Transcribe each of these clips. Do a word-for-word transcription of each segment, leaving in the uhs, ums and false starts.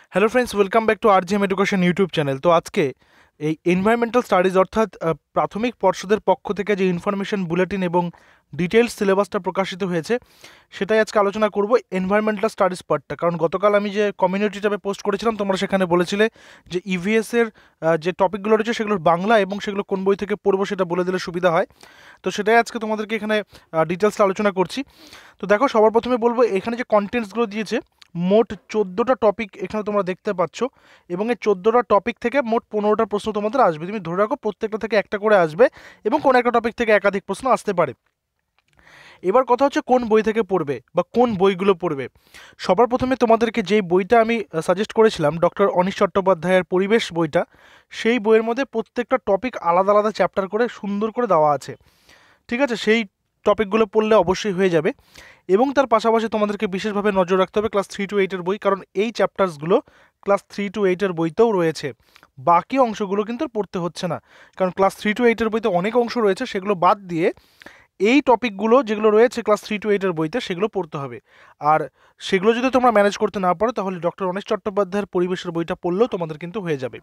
Hello friends, welcome back to RGM education YouTube channel. তো আজকে এই এনভায়রনমেন্টাল স্টাডিজ অর্থাৎ আহ, প্রাথমিক পর্ষদের পক্ষ থেকে যে ইনফরমেশন বুলেটিন এবং ডিটেলস সিলেবাসটা প্রকাশিত হয়েছে সেটাই আজকে আলোচনা করব এনভায়রনমেন্টাল স্টাডিজ পার্টটা। কারণ গতকাল আমি যে কমিউনিটি ট্যাবে পোস্ট করেছিলাম তোমরা সেখানে বলেছিলে যে ইভিএস এর আহ, যে টপিকগুলো রয়েছে সেগুলোর বাংলা এবং সেগুলো কোন বই থেকে পড়বো সেটা বলে দিলে সুবিধা হয়। তো সেটাই আজকে তোমাদেরকে এখানে ডিটেলসটা আলোচনা করছি। তো দেখো, সবার প্রথমে বলবো এখানে যে কন্টেন্টসগুলো দিয়েছে মোট চোদ্দোটা টপিক এখানে তোমরা দেখতে পাচ্ছ এবং এই চোদ্দোটা টপিক থেকে মোট পনেরোটা প্রশ্ন তোমাদের আসবে। তুমি ধরে রাখো প্রত্যেকটা থেকে একটা করে আসবে এবং কোনো একটা টপিক থেকে একাধিক প্রশ্ন আসতে পারে। এবার কথা হচ্ছে কোন বই থেকে পড়বে বা কোন বইগুলো পড়বে। সবার প্রথমে তোমাদেরকে যেই বইটা আমি সাজেস্ট করেছিলাম ডক্টর অনিশ চট্টোপাধ্যায়ের পরিবেশ বইটা, সেই বইয়ের মধ্যে প্রত্যেকটা টপিক আলাদা আলাদা চ্যাপ্টার করে সুন্দর করে দেওয়া আছে। ঠিক আছে, সেই টপিকগুলো পড়লে অবশ্যই হয়ে যাবে। এবং তার পাশাপাশি তোমাদেরকে বিশেষভাবে নজর রাখতে হবে ক্লাস থ্রি টু এইটের বই, কারণ এই চ্যাপ্টার্সগুলো ক্লাস থ্রি টু এইটের বইতেও রয়েছে। বাকি অংশগুলো কিন্তু আর পড়তে হচ্ছে না, কারণ ক্লাস থ্রি টু এইটের বইতে অনেক অংশ রয়েছে, সেগুলো বাদ দিয়ে এই টপিকগুলো যেগুলো রয়েছে ক্লাস থ্রি টু এইটের বইতে সেগুলো পড়তে হবে। আর সেগুলো যদি তোমরা ম্যানেজ করতে না পারো তাহলে ডক্টর অনিশ চট্টোপাধ্যায়ের পরিবেশের বইটা পড়লেও তোমাদের কিন্তু হয়ে যাবে।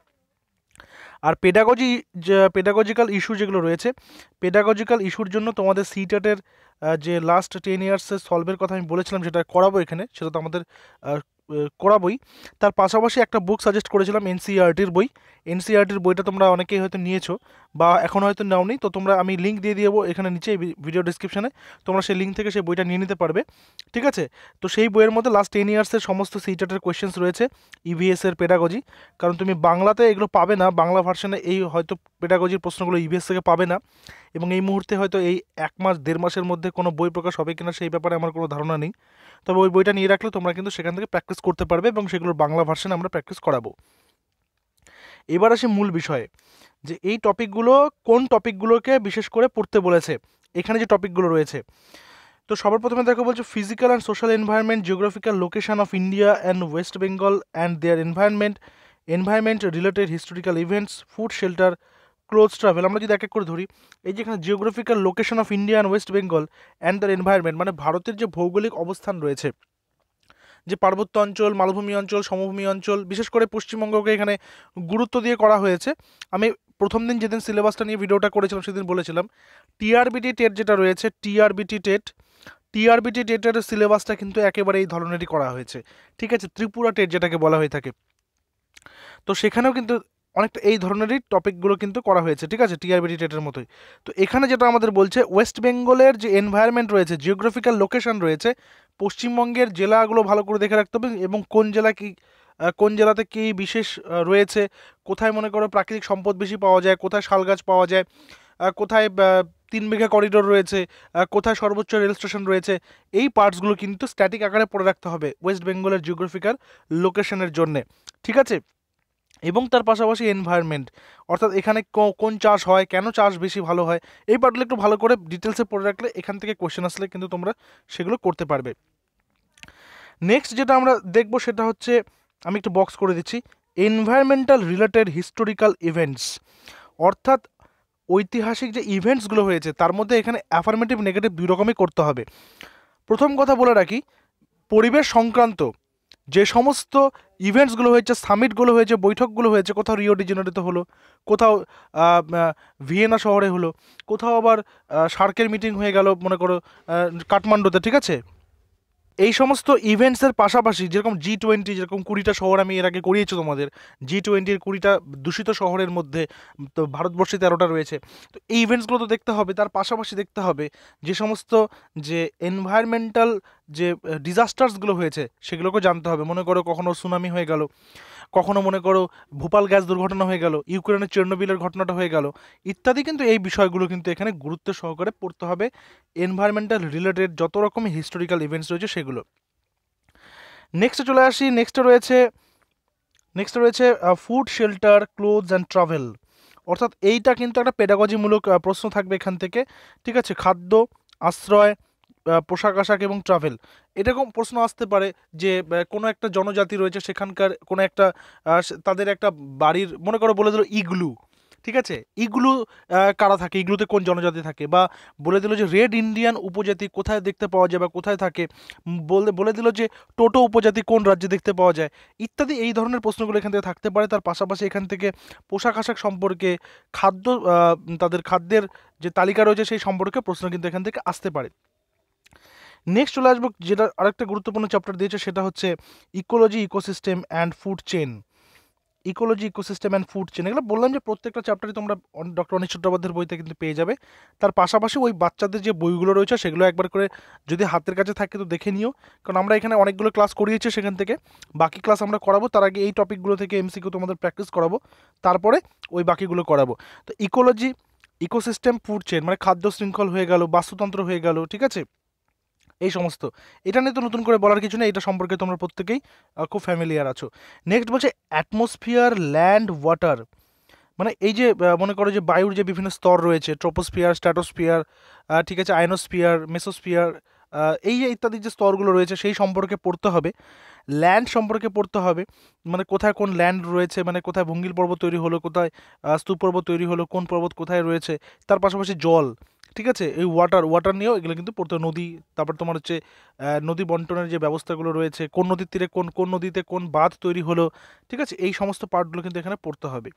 আর পেডাগজি, যে পেডাগজিক্যাল ইস্যু যেগুলো রয়েছে, পেডাগজিক্যাল ইস্যুর জন্য তোমাদের সিটেটের যে লাস্ট টেন ইয়ার্সের সলভের কথা আমি বলেছিলাম যেটা করাবো এখানে, সেটা তো আমাদের আহ, আহ, করাবোই। তার পাশাপাশি একটা বুক সাজেস্ট করেছিলাম এনসিইআরটির বই। এনসিইআরটির বইটা তোমরা অনেকেই হয়তো নিয়েছো বা এখন হয়তো নাওনি, তো তোমরা আমি লিঙ্ক দিয়ে দেবো এখানে নিচে ভিডিও ডিসক্রিপশানে, তোমরা সেই লিঙ্ক থেকে সেই বইটা নিয়ে নিতে পারবে। ঠিক আছে, তো সেই বইয়ের মধ্যে লাস্ট টেন ইয়ার্সের সমস্ত সিটেটের কোয়েশ্চেন্স রয়েছে ইভিএস এর পেডাগজি। কারণ তুমি বাংলাতে এগুলো পাবে না, বাংলা ভার্সনে এই হয়তো পেডাগজির প্রশ্নগুলো ইভিএস থেকে পাবে না, এবং এই মুহূর্তে হয়তো এই এক মাস দেড় মাসের মধ্যে কোনো বই প্রকাশ হবে কিনা সেই ব্যাপারে আমার কোনো ধারণা নেই। তবে ওই বইটা নিয়ে রাখলে তোমরা কিন্তু সেখান থেকে প্র্যাকটিস করতে পারবে এবং সেগুলোর বাংলা ভার্সনে আমরা প্র্যাকটিস করাবো। এবার আসি মূল বিষয়ে, যে এই টপিকগুলো কোন টপিকগুলোকে বিশেষ করে পড়তে বলেছে। এখানে যে টপিকগুলো রয়েছে, তো সবার প্রথমে দেখো বলছে physical and social environment, geographical location of India and West Bengal and their environment, environment related historical events, food shelter, cloth travel. আমরা যদি এক এক করে ধরি, এই যে এখানে geographical location of India and West Bengal and their environment, মানে ভারতের যে ভৌগোলিক অবস্থান রয়েছে, যে পার্বত্য অঞ্চল, মালভূমি অঞ্চল, সমভূমি অঞ্চল, বিশেষ করে পশ্চিমবঙ্গকে এখানে গুরুত্ব দিয়ে করা হয়েছে। আমি প্রথম দিন যেদিন সিলেবাসটা নিয়ে ভিডিওটা করেছিলাম সেদিন বলেছিলাম টিআরবিটি টেট যেটা রয়েছে, টিআরবিটি টেট টিআরবিটি টেটের সিলেবাসটা কিন্তু একেবারে এই ধরনেরই করা হয়েছে। ঠিক আছে, ত্রিপুরা টেট যেটাকে বলা হয়ে থাকে, তো সেখানেও কিন্তু অনেকটা এই ধরনেরই টপিকগুলো কিন্তু করা হয়েছে। ঠিক আছে, টিআরবিটি টেটের মতোই। তো এখানে যেটা আমাদের বলছে ওয়েস্ট বেঙ্গলের যে এনভায়রনমেন্ট রয়েছে, জিওগ্রাফিক্যাল লোকেশন রয়েছে, পশ্চিমবঙ্গের জেলাগুলো ভালো করে দেখে রাখতে হবে এবং কোন জেলা কি আহ, কোন জেলাতে কী বিশেষ আহ, রয়েছে, কোথায় মনে করো প্রাকৃতিক সম্পদ বেশি পাওয়া যায়, কোথায় শাল গাছ পাওয়া যায়, আহ, কোথায় আহ, তিন বিঘা করিডোর রয়েছে, আহ, কোথায় সর্বোচ্চ রেল স্টেশন রয়েছে। এই পার্টসগুলো কিন্তু স্ট্যাটিক আকারে পড়ে রাখতে হবে ওয়েস্ট বেঙ্গলের জিওগ্রাফিক্যাল লোকেশনের জন্যে। ঠিক আছে, এবং তার পাশাপাশি এনভায়রনমেন্ট, অর্থাৎ এখানে কোন চাষ হয়, কেন চাষ বেশি ভালো হয়, এই পার্টগুলো একটু ভালো করে ডিটেলসে পড়ে রাখলে এখান থেকে কোশ্চেন আসলে কিন্তু তোমরা সেগুলো করতে পারবে। নেক্সট যেটা আমরা দেখব সেটা হচ্ছে, আমি একটু বক্স করে দিচ্ছি, এনভায়রনমেন্টাল রিলেটেড হিস্টোরিক্যাল ইভেন্টস, অর্থাৎ ঐতিহাসিক যে ইভেন্টসগুলো হয়েছে তার মধ্যে এখানে অ্যাফার্মেটিভ নেগেটিভ দুই রকমই করতে হবে। প্রথম কথা বলে রাখি, পরিবেশ সংক্রান্ত যে সমস্ত ইভেন্টসগুলো হয়েছে, সামিটগুলো হয়েছে, বৈঠকগুলো হয়েছে, কোথাও রিও ডি জেনেরোতে হলো, কোথাও আহ, আহ, ভিয়েনা শহরে হলো, কোথাও আবার আহ, সার্কের মিটিং হয়ে গেল মনে করো আহ, কাঠমান্ডুতে। ঠিক আছে, এই সমস্ত ইভেন্টসের পাশাপাশি যেরকম জি টোয়েন্টি, যেরকম কুড়িটা শহর আমি এর আগে করিয়েছি তোমাদের, জি টোয়েন্টির কুড়িটা দূষিত শহরের মধ্যে তো ভারতবর্ষে তেরোটা রয়েছে। তো এই ইভেন্টসগুলো তো দেখতে হবে, তার পাশাপাশি দেখতে হবে যে সমস্ত যে এনভায়রনমেন্টাল যে ডিজাস্টার্সগুলো হয়েছে সেগুলোকেও জানতে হবে। মনে করো কখনো সুনামি হয়ে গেল, কখনো মনে করো ভোপাল গ্যাস দুর্ঘটনা হয়ে গেল, ইউক্রেনের চেরনোবিলের ঘটনাটা হয়ে গেল, ইত্যাদি। কিন্তু এই বিষয়গুলো কিন্তু এখানে গুরুত্ব সহকারে পড়তে হবে, এনভায়রনমেন্টাল রিলেটেড যত রকমের হিস্টোরিক্যাল ইভেন্টস রয়েছে সেগুলো। নেক্সটে চলে আসি, নেক্সটে রয়েছে নেক্সটে রয়েছে food shelter, clothes and travel, অর্থাৎ এইটা কিন্তু একটা পেডাগজিমূলক প্রশ্ন থাকবে এখান থেকে। ঠিক আছে, খাদ্য, আশ্রয়, পোশাক আশাক এবং ট্রাভেল, এরকম প্রশ্ন আসতে পারে যে কোনো একটা জনজাতি রয়েছে সেখানকার কোনো একটা তাদের একটা বাড়ির মনে করো বলে দিল ইগলু। ঠিক আছে, ইগুলু আহ, কারা থাকে, ইগুলোতে কোন জনজাতি থাকে, বা বলে দিল যে রেড ইন্ডিয়ান উপজাতি কোথায় দেখতে পাওয়া যায় বা কোথায় থাকে, উম, বলে বলে দিল যে টোটো উপজাতি কোন রাজ্যে দেখতে পাওয়া যায়, ইত্যাদি এই ধরনের প্রশ্নগুলো এখান থেকে থাকতে পারে। তার পাশাপাশি এখান থেকে পোশাক আশাক সম্পর্কে, খাদ্য, আহ, তাদের খাদ্যের যে তালিকা রয়েছে সেই সম্পর্কে প্রশ্ন কিন্তু এখান থেকে আসতে পারে। নেক্সট চলে আসবো, যেটা আরেকটা গুরুত্বপূর্ণ চ্যাপ্টার দিয়েছে, সেটা হচ্ছে ecology, ecosystem and food chain. Ecology, ecosystem and food chain, এগুলো বললাম যে প্রত্যেকটা চ্যাপ্টারে তোমরা ডক্টর অনিশ চট্টোপাধ্যায়ের বইতে কিন্তু পেয়ে যাবে। তার পাশাপাশি ওই বাচ্চাদের যে বইগুলো রয়েছে সেগুলো একবার করে যদি হাতের কাছে থাকে তো দেখে নিও, কারণ আমরা এখানে অনেকগুলো ক্লাস করিয়েছি, সেখান থেকে বাকি ক্লাস আমরা করাবো। তার আগে এই টপিকগুলো থেকে এমসিকিউ তোমাদের প্র্যাকটিস করাবো, তারপরে ওই বাকিগুলো করাবো। তো ইকোলজি, ইকোসিস্টেম, ফুড চেন মানে খাদ্য শৃঙ্খল হয়ে গেল, বাস্তুতন্ত্র হয়ে গেল, ঠিক আছে, এই সমস্ত। এটা নিয়ে তো নতুন করে বলার কিছু নেই, এটা সম্পর্কে তোমরা প্রত্যেকেই আহ, খুব ফ্যামিলিয়ার আছো। নেক্সট বলছে অ্যাটমসফিয়ার, ল্যান্ড, ওয়াটার, মানে এই যে আহ, মনে করো যে বায়ুর যে বিভিন্ন স্তর রয়েছে, ট্রোপোস্ফিয়ার, স্ট্র্যাটোস্ফিয়ার, ঠিক আছে, আয়নোস্ফিয়ার, মেসোস্ফিয়ার, এই যে ইত্যাদি যে স্তরগুলো রয়েছে সেই সম্পর্কে পড়তে হবে। ল্যান্ড সম্পর্কে পড়তে হবে, মানে কোথায় কোন ল্যান্ড রয়েছে, মানে কোথায় ভঙ্গিল পর্বত তৈরি হলো, কোথায় আহ, স্তূপ পর্বত তৈরি হলো, কোন পর্বত কোথায় রয়েছে। তার পাশাপাশি জল, ঠিক আছে, এই ওয়াটার, ওয়াটার নিয়েও এগুলো কিন্তু পড়তে হবে। নদী, তারপর তোমার হচ্ছে আহ, নদী বন্টনের যে ব্যবস্থাগুলো রয়েছে, কোন নদীর তীরে কোন কোন নদীতে কোন বাঁধ তৈরি হলো, ঠিক আছে, এই সমস্ত পার্টগুলো কিন্তু এখানে পড়তে হবে।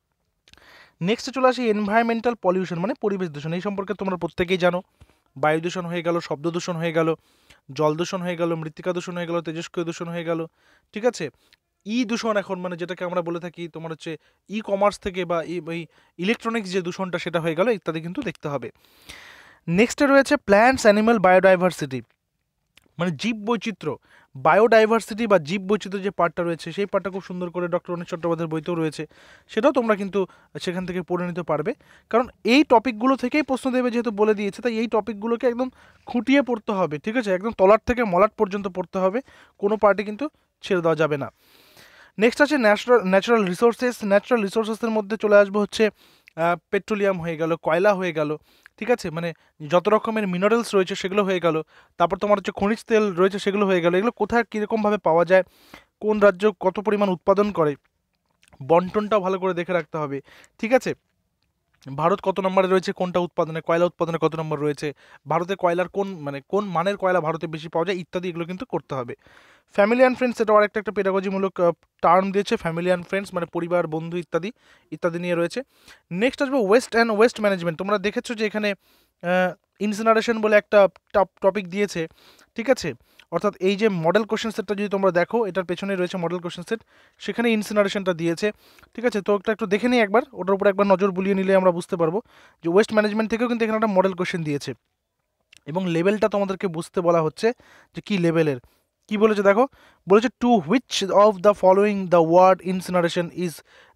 নেক্সটে চলে আসি এনভায়রনমেন্টাল পলিউশন, মানে পরিবেশ দূষণ। এই সম্পর্কে তোমরা প্রত্যেকেই জানো, বায়ু দূষণ হয়ে গেল, শব্দ দূষণ হয়ে গেল, জল দূষণ হয়ে গেল, মৃত্তিকা দূষণ হয়ে গেল, তেজস্ক্রিয় দূষণ হয়ে গেল, ঠিক আছে। ই দূষণ এখন মানে যেটাকে আমরা বলে থাকি তোমার হচ্ছে ই কমার্স থেকে বা এই ইলেকট্রনিক্স যে দূষণটা সেটা হয়ে গেল, ইত্যাদি কিন্তু দেখতে হবে। নেক্সটে রয়েছে প্ল্যান্টস, অ্যানিমাল, বায়োডাইভার্সিটি, মানে জীব বৈচিত্র্য, বায়োডাইভার্সিটি বা জীব বৈচিত্র্য যে পার্টটা রয়েছে সেই পার্টটা খুব সুন্দর করে ডক্টর অনিশ চট্টোপাধ্যায়ের বইতেও রয়েছে, সেটাও তোমরা কিন্তু সেখান থেকে পড়ে নিতে পারবে। কারণ এই টপিকগুলো থেকেই প্রশ্ন দেবে যেহেতু বলে দিয়েছে, তাই এই টপিকগুলোকে একদম খুঁটিয়ে পড়তে হবে, ঠিক আছে, একদম তলার থেকে মলাট পর্যন্ত পড়তে হবে, কোনো পার্টি কিন্তু ছেড়ে দেওয়া যাবে না। নেক্সট আছে ন্যাচারাল ন্যাচারাল রিসোর্সেস। ন্যাচারাল রিসোর্সেসের মধ্যে চলে আসবো হচ্ছে পেট্রোলিয়াম হয়ে গেল, কয়লা হয়ে গেল, ঠিক আছে, মানে যত রকমের মিনারেলস রয়েছে সেগুলো হয়ে গেল। তারপর তোমার হচ্ছে খনিজ তেল রয়েছে সেগুলো হয়ে গেল। এগুলো কোথায় কীরকমভাবে পাওয়া যায়, কোন রাজ্য কত পরিমাণ উৎপাদন করে, বন্টনটাও ভালো করে দেখে রাখতে হবে, ঠিক আছে। ভারত কত নম্বরে রয়েছে কোনটা উৎপাদনে, কয়লা উৎপাদনে কত নম্বর রয়েছে, ভারতে কয়লার কোন মানে কোন মানের কয়লা ভারতে বেশি পাওয়া যায়, ইত্যাদি এগুলো কিন্তু করতে হবে। ফ্যামিলি অ্যান্ড ফ্রেন্ডস, এটা আরেকটা একটা পেডাগজিমূলক টার্ম দিয়েছে, ফ্যামিলি অ্যান্ড ফ্রেন্ডস মানে পরিবার, বন্ধু, ইত্যাদি ইত্যাদি নিয়ে রয়েছে। নেক্সট আসবে ওয়েস্ট অ্যান্ড ওয়েস্ট ম্যানেজমেন্ট। তোমরা দেখেছো যে এখানে ইনসিনারেশন বলে একটা টপিক দিয়েছে, ঠিক আছে, অর্থাৎ এই যে মডেল কোশ্চেন সেটটা যদি তোমরা দেখো, এটার পেছনে রয়েছে মডেল কোশ্চেন সেট, সেখানে ইনসিনারেশনটা দিয়েছে, ঠিক আছে। তো ওটা একটু দেখে নিই একবার, ওটার উপর একবার নজর বুলিয়ে নিলে আমরা বুঝতে পারবো যে ওয়েস্ট ম্যানেজমেন্ট থেকেও কিন্তু এখানে একটা মডেল কোশ্চেন দিয়েছে, এবং লেভেলটা তোমাদেরকে বুঝতে বলা হচ্ছে যে কী লেভেলের। কি বলেছে দেখো, বলেছে to which of the following the word incineration is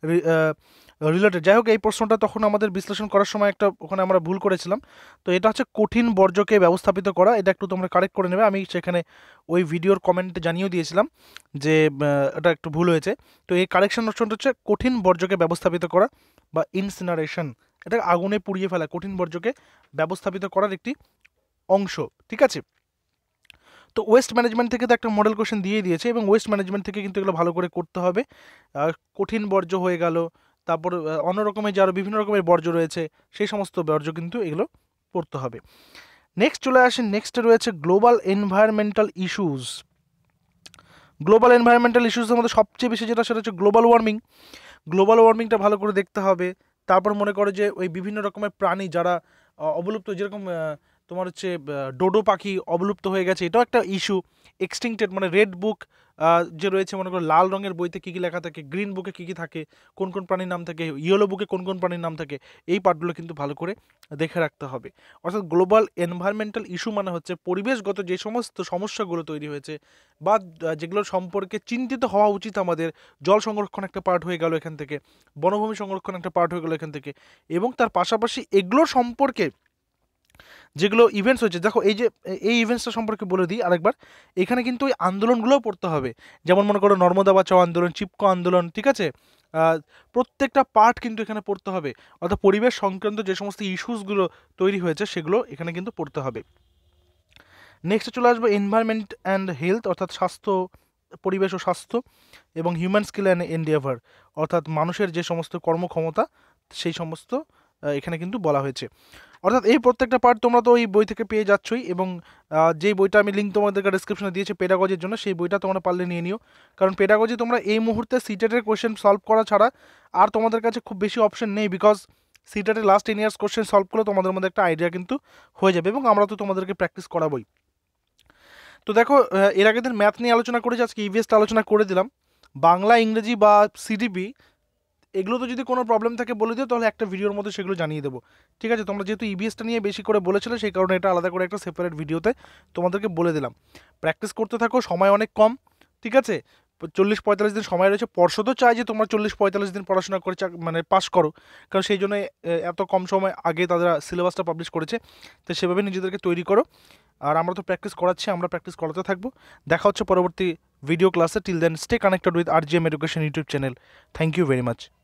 related. যাই হোক, এই প্রশ্নটা তখন আমাদের বিশ্লেষণ করার সময় একটা ওখানে আমরা ভুল করেছিলাম। তো এটা হচ্ছে কঠিন বর্জ্যকে ব্যবস্থাপিত করা, এটা একটু তোমরা কারেক্ট করে নেবে। আমি সেখানে ওই ভিডিওর কমেন্টে জানিয়েও দিয়েছিলাম যে এটা একটু ভুল হয়েছে। তো এই কারেকশন অপশনটা হচ্ছে কঠিন বর্জ্যকে ব্যবস্থাপিত করা বা ইনসিনারেশন, এটা আগুনে পুড়িয়ে ফেলা, কঠিন বর্জ্যকে ব্যবস্থাপিত করার একটি অংশ, ঠিক আছে। তো ওয়েস্ট ম্যানেজমেন্ট থেকে তো একটা মডেল কোশ্চেন দিয়ে দিয়েছে, এবং ওয়েস্ট ম্যানেজমেন্ট থেকে কিন্তু এগুলো ভালো করে করতে হবে। কঠিন বর্জ্য হয়ে গেল, তারপর অন্য রকমের যে আরও বিভিন্ন রকমের বর্জ্য রয়েছে সেই সমস্ত বর্জ্য কিন্তু এগুলো পড়তে হবে। নেক্সট চলে আসে, নেক্সটে রয়েছে global environmental issues. Global environmental ইস্যুসের মধ্যে সবচেয়ে বেশি যেটা সেটা হচ্ছে গ্লোবাল ওয়ার্মিং। গ্লোবাল ওয়ার্মিংটা ভালো করে দেখতে হবে। তারপর মনে করো যে ওই বিভিন্ন রকমের প্রাণী যারা অবলুপ্ত, যেরকম তোমার হচ্ছে ডোডো পাখি অবলুপ্ত হয়ে গেছে, এটাও একটা ইস্যু। এক্সটিংক্টেড মানে রেড বুক যে রয়েছে, মনে করো লাল রঙের বইতে কী কী লেখা থাকে, গ্রিন বুকে কী কী থাকে, কোন কোন প্রাণীর নাম থাকে, ইয়েলো বুকে কোন কোন প্রাণীর নাম থাকে, এই পার্টগুলো কিন্তু ভালো করে দেখে রাখতে হবে। অর্থাৎ গ্লোবাল এনভায়রনমেন্টাল ইস্যু মানে হচ্ছে পরিবেশগত যে সমস্ত সমস্যাগুলো তৈরি হয়েছে বা যেগুলোর সম্পর্কে চিন্তিত হওয়া উচিত আমাদের। জল সংরক্ষণ একটা পার্ট হয়ে গেল এখান থেকে, বনভূমি সংরক্ষণ একটা পার্ট হয়ে গেল এখান থেকে, এবং তার পাশাপাশি এগুলোর সম্পর্কে যেগুলো ইভেন্টস হয়েছে, দেখো এই যে এই ইভেন্টসটা সম্পর্কে বলে দিই আরেকবার। এখানে কিন্তু ওই আন্দোলনগুলোও পড়তে হবে, যেমন মনে করো নর্মদা বাঁচাও আন্দোলন, চিপকো আন্দোলন, ঠিক আছে। প্রত্যেকটা পার্ট কিন্তু এখানে পড়তে হবে, অর্থাৎ পরিবেশ সংক্রান্ত যে সমস্ত ইস্যুসগুলো তৈরি হয়েছে সেগুলো এখানে কিন্তু পড়তে হবে। নেক্সটে চলে আসবো এনভায়রনমেন্ট অ্যান্ড হেলথ, অর্থাৎ স্বাস্থ্য, পরিবেশ ও স্বাস্থ্য, এবং হিউম্যান স্কিল অ্যান্ড এন্ডিয়াভার, অর্থাৎ মানুষের যে সমস্ত কর্মক্ষমতা সেই সমস্ত এখানে কিন্তু বলা হয়েছে। অর্থাৎ এই প্রত্যেকটা পার্ট তোমরা তো ওই বই থেকে পেয়ে যাচ্ছই, এবং যেই বইটা আমি লিঙ্ক তোমাদেরকে ডিসক্রিপশনে দিয়েছি পেডাগজির জন্য, সেই বইটা তোমরা পারলে নিয়ে নিও। কারণ পেডাগজি তোমরা এই মুহূর্তে সিটেটের কোয়েশ্চেন সলভ করা ছাড়া আর তোমাদের কাছে খুব বেশি অপশন নেই, বিকজ সিটেটের last ten years question solve করলে তোমাদের মধ্যে একটা আইডিয়া কিন্তু হয়ে যাবে, এবং আমরা তো তোমাদেরকে প্র্যাকটিস করাবোই। তো দেখো, এর আগের দিন ম্যাথ নিয়ে আলোচনা করেছি, আজকে ইভিএসটা আলোচনা করে দিলাম। বাংলা, ইংরেজি বা সিডিপি এগুলো তো যদি কোনো প্রবলেম থাকে বলে দিও, তাহলে একটা ভিডিওর মধ্যে সেগুলো জানিয়ে দেবো, ঠিক আছে? তোমরা যেহেতু ইভিএসটা নিয়ে বেশি করে বলেছিলে, সেই কারণে এটা আলাদা করে একটা সেপারেট ভিডিওতে তোমাদেরকে বলে দিলাম। প্র্যাকটিস করতে থাকো, সময় অনেক কম, ঠিক আছে? চল্লিশ পঁয়তাল্লিশ দিন সময় রয়েছে। পর্ষদও চাই যে তোমরা চল্লিশ পঁয়তাল্লিশ দিন পড়াশোনা করে মানে পাস করো, কারণ সেই জন্য এত কম সময় আগে তারা সিলেবাসটা পাবলিশ করেছে। তো সেভাবে নিজেদেরকে তৈরি করো, আর আমরা তো প্র্যাকটিস করাচ্ছি, আমরা প্র্যাকটিস করাতে থাকবো। দেখা হচ্ছে পরবর্তী ভিডিও ক্লাসে। Till then stay connected with R G M education YouTube channel. Thank you very much.